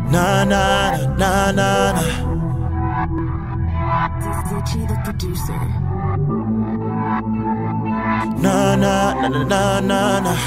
Na na na na na. Richie the producer. Na na na na na na.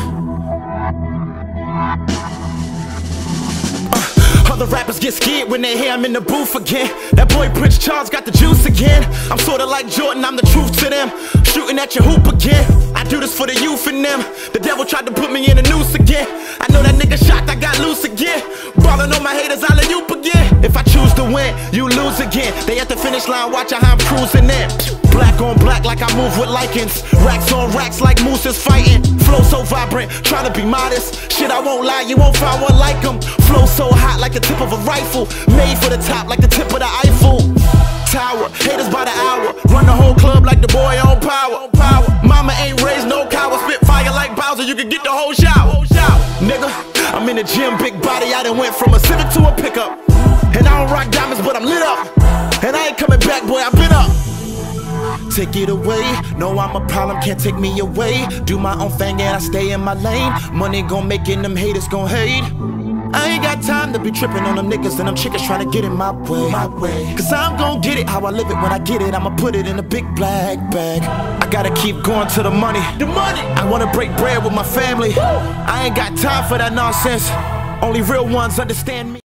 Other rappers get scared when they hear I'm in the booth again. That boy Prince Charles got the juice again. I'm sorta like Jordan, I'm the truth to them. Shooting at your hoop again. I do this for the youth in them. The devil tried to put me in a noose again. I know that nigga shocked, I got loose again. Ballin' on my haters, I'll let you again. If I choose to win, you lose again. They at the finish line, watch how I'm cruising in. Black on black like I move with lichens. Racks on racks like moose is fighting. Flow so vibrant, trying to be modest. Shit, I won't lie, you won't find one like them. Flow so hot like the tip of a rifle. Made for the top like the tip of the Eiffel Tower. Haters by the hour. Run the whole club like the boy on power. Mama ain't raised no coward. Spit fire like Bowser, you can get the whole shower. Nigga, I'm in the gym, big body. I done went from a Civic to a pickup. And I don't rock diamonds, but I'm lit up. And I ain't coming back, boy, I've been up. Take it away, no I'm a problem, can't take me away. Do my own thing and I stay in my lane. Money gon' make it, them haters gon' hate. I ain't got time to be tripping on them niggas and them chickens trying to get in my way. Cause I'm gon' get it how I live it. When I get it, I'ma put it in a big black bag. I gotta keep going to the money. I wanna break bread with my family. I ain't got time for that nonsense. Only real ones understand me.